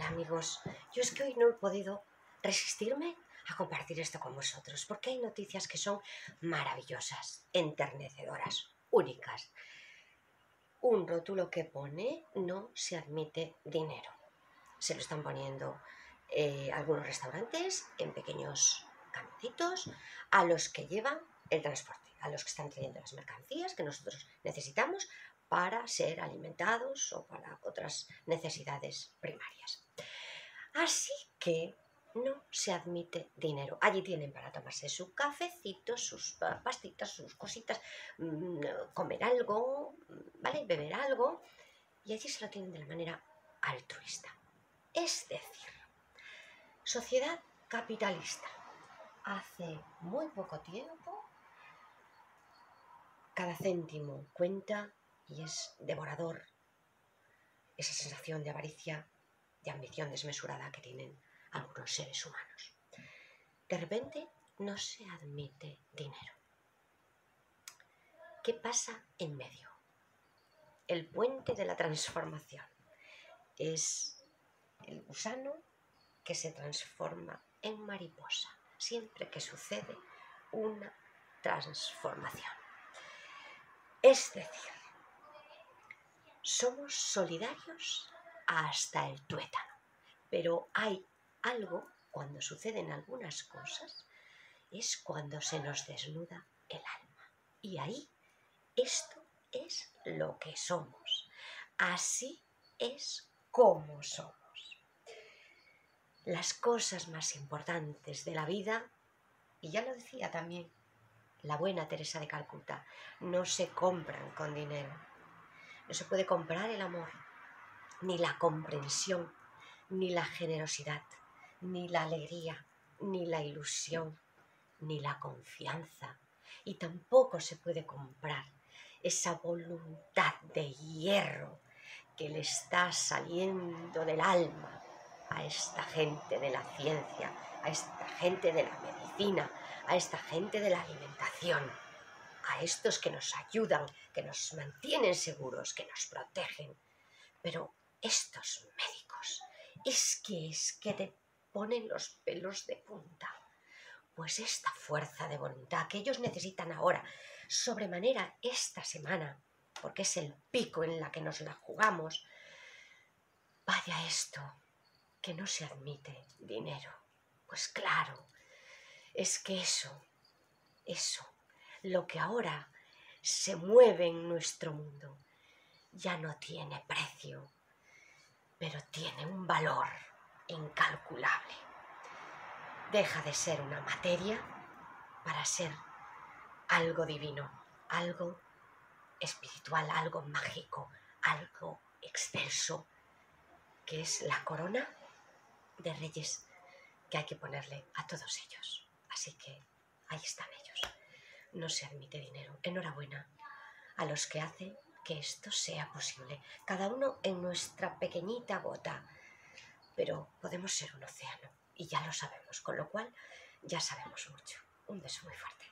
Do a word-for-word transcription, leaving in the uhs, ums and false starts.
Hola amigos, yo es que hoy no he podido resistirme a compartir esto con vosotros, porque hay noticias que son maravillosas, enternecedoras, únicas. Un rótulo que pone: no se admite dinero. Se lo están poniendo eh, algunos restaurantes en pequeños camioncitos a los que llevan el transporte, a los que están trayendo las mercancías que nosotros necesitamos para ser alimentados o para otras necesidades primarias. Así que no se admite dinero. Allí tienen para tomarse su cafecito, sus pastitas, sus cositas, comer algo, ¿vale? Beber algo, y allí se lo tienen de la manera altruista. Es decir, sociedad capitalista. Hace muy poco tiempo, cada céntimo cuenta y es devorador. Esa sensación de avaricia, de ambición desmesurada que tienen algunos seres humanos. De repente no se admite dinero. ¿Qué pasa en medio? El puente de la transformación es el gusano que se transforma en mariposa siempre que sucede una transformación. Es decir, somos solidarios hasta el tuétano, pero hay algo, cuando suceden algunas cosas, es cuando se nos desnuda el alma. Y ahí, esto es lo que somos. Así es como somos. Las cosas más importantes de la vida, y ya lo decía también la buena Teresa de Calcuta, no se compran con dinero. No se puede comprar el amor, ni la comprensión, ni la generosidad, ni la alegría, ni la ilusión, ni la confianza. Y tampoco se puede comprar esa voluntad de hierro que le está saliendo del alma a esta gente de la ciencia, a esta gente de la medicina, a esta gente de la alimentación, a estos que nos ayudan, que nos mantienen seguros, que nos protegen. Pero estos médicos, es que es que te ponen los pelos de punta. Pues esta fuerza de voluntad que ellos necesitan ahora, sobremanera esta semana, porque es el pico en la que nos la jugamos, vaya esto, que no se admite dinero. Pues claro, es que eso, eso, lo que ahora se mueve en nuestro mundo, ya no tiene precio, pero tiene un valor incalculable. Deja de ser una materia para ser algo divino, algo espiritual, algo mágico, algo excelso, que es la corona de reyes que hay que ponerle a todos ellos. Así que ahí están ellos. No se admite dinero. Enhorabuena a los que hacen que esto sea posible, cada uno en nuestra pequeñita gota, pero podemos ser un océano y ya lo sabemos, con lo cual ya sabemos mucho. Un beso muy fuerte.